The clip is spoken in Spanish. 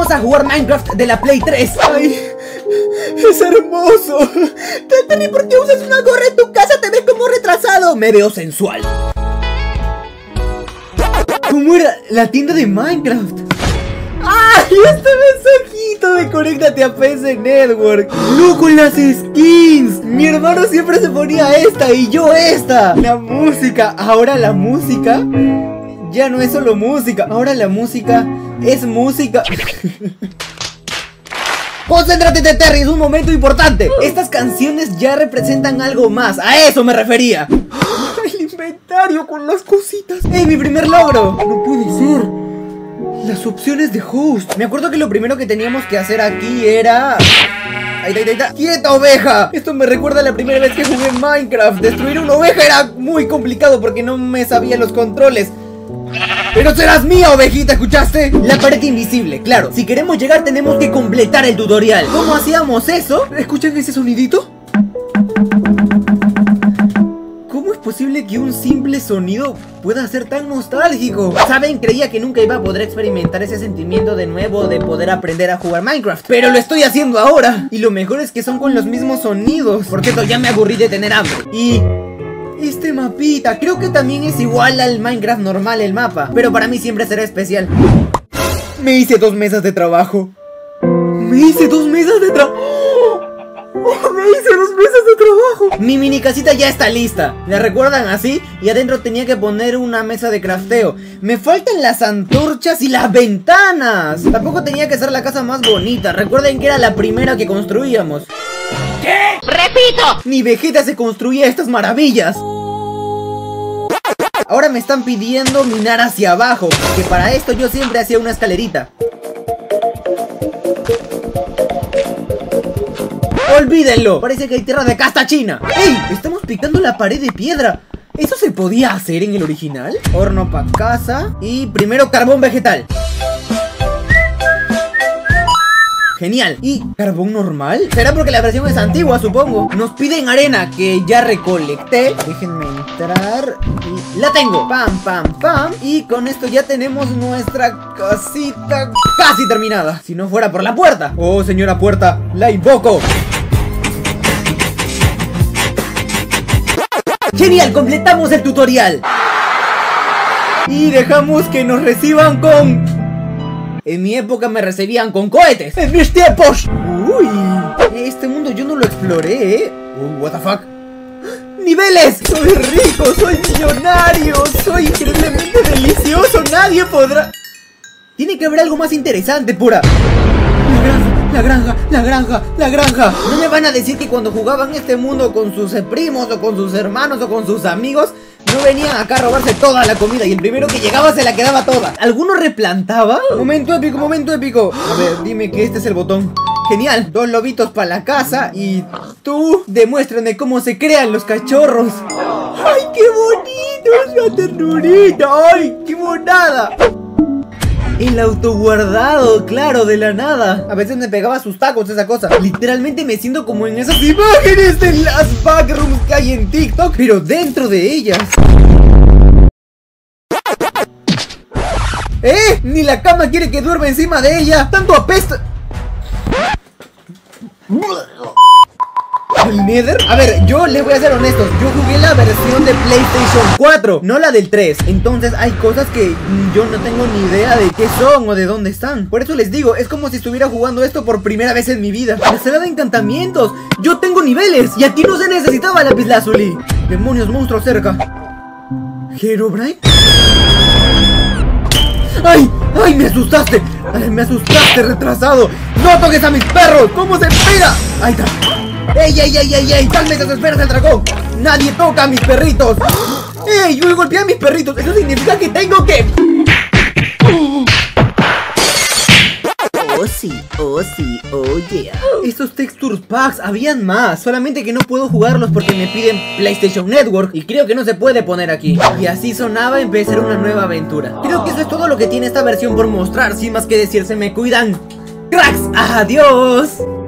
Vamos a jugar Minecraft de la Play 3. ¡Ay! ¡Es hermoso! Terry, ¿por qué usas una gorra en tu casa? Te ves como retrasado. Me veo sensual. ¿Cómo era la tienda de Minecraft? ¡Ay! Este mensajito de conéctate a PC Network. ¡Loco, las skins! Mi hermano siempre se ponía esta y yo esta. La música, ahora la música ya no es solo música, ahora la música es música. Concéntrate, Terry, es un momento importante. Estas canciones ya representan algo más, a eso me refería. El inventario con las cositas. ¡Ey, mi primer logro! No puede ser. Las opciones de host. Me acuerdo que lo primero que teníamos que hacer aquí era... Ahí está. ¡Quieta, oveja! Esto me recuerda a la primera vez que jugué en Minecraft. Destruir una oveja era muy complicado porque no me sabía los controles. ¡Pero serás mía, ovejita! ¿Escuchaste? La pared invisible, claro. Si queremos llegar tenemos que completar el tutorial. ¿Cómo hacíamos eso? ¿Escuchan ese sonidito? ¿Cómo es posible que un simple sonido pueda ser tan nostálgico? ¿Saben? Creía que nunca iba a poder experimentar ese sentimiento de nuevo de poder aprender a jugar Minecraft, pero lo estoy haciendo ahora. Y lo mejor es que son con los mismos sonidos. Por cierto, ya me aburrí de tener hambre. Y... este mapita, creo que también es igual al Minecraft normal el mapa, pero para mí siempre será especial. Me hice 2 mesas de trabajo. Me hice 2 mesas de trabajo. Me hice 2 mesas de trabajo. Mi mini casita ya está lista. ¿La recuerdan así? Y adentro tenía que poner una mesa de crafteo. Me faltan las antorchas y las ventanas. Tampoco tenía que ser la casa más bonita. Recuerden que era la primera que construíamos. ¿Qué? ¡Repito! Ni Vegeta se construía estas maravillas. Ahora me están pidiendo minar hacia abajo, que para esto yo siempre hacía una escalerita. ¡Olvídenlo! Parece que hay tierra de casta china. ¡Ey! Estamos picando la pared de piedra. ¿Eso se podía hacer en el original? Horno para casa. Y primero carbón vegetal. Genial. ¿Y carbón normal? Será porque la versión es antigua, supongo. Nos piden arena, que ya recolecté. Déjenme entrar. Y la tengo. Pam, pam, pam. Y con esto ya tenemos nuestra casita casi terminada. Si no fuera por la puerta. Oh, señora puerta, la invoco. Genial, completamos el tutorial. Y dejamos que nos reciban con... En mi época me recibían con cohetes. ¡En mis tiempos! Uy, este mundo yo no lo exploré, ¿eh? What the fuck. ¡Niveles! ¡Soy rico! ¡Soy millonario! ¡Soy increíblemente delicioso! ¡Nadie podrá! Tiene que haber algo más interesante, pura. La granja. No me van a decir que cuando jugaban este mundo con sus primos o con sus hermanos o con sus amigos no venían acá a robarse toda la comida y el primero que llegaba se la quedaba toda. ¿Alguno replantaba? Momento épico. A ver, dime que este es el botón. Genial, 2 lobitos para la casa. Y tú, demuéstrame cómo se crean los cachorros. ¡Ay, qué bonito! ¡Es la ternurita! ¡Ay, qué monada! El autoguardado, claro, de la nada. A veces me pegaba sus tacos esa cosa. Literalmente me siento como en esas imágenes de las backrooms que hay en TikTok, pero dentro de ellas. Ni la cama quiere que duerma encima de ella. Tanto apesta. ¿El Nether? A ver, yo les voy a ser honestos. Yo jugué la versión de PlayStation 4, no la del 3. Entonces hay cosas que yo no tengo ni idea de qué son o de dónde están. Por eso les digo, es como si estuviera jugando esto por primera vez en mi vida. La sala de encantamientos. Yo tengo niveles y aquí no se necesitaba lapislázuli. Demonios, monstruos cerca. ¿Herobrine? ¡Ay, me asustaste! ¡Ay, me asustaste, retrasado! ¡No toques a mis perros! ¿Cómo se pega? ¡Ahí está! ¡Ey! ¡Cálmate, te esperas el dragón! ¡Nadie toca a mis perritos! ¡Ey! Yo golpeé a mis perritos. Eso significa que tengo que... Oh sí, oh yeah. Estos texture packs, habían más. Solamente que no puedo jugarlos porque me piden PlayStation Network y creo que no se puede poner aquí. Y así sonaba empezar una nueva aventura. Creo que eso es todo lo que tiene esta versión por mostrar. Sin más que decir, se me cuidan. ¡Cracks! ¡Adiós!